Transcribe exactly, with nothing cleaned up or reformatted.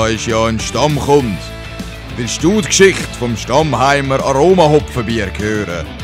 ist ja ein Stammkund. Willst du die Geschichte vom Stammheimer Aromahopfenbier hören?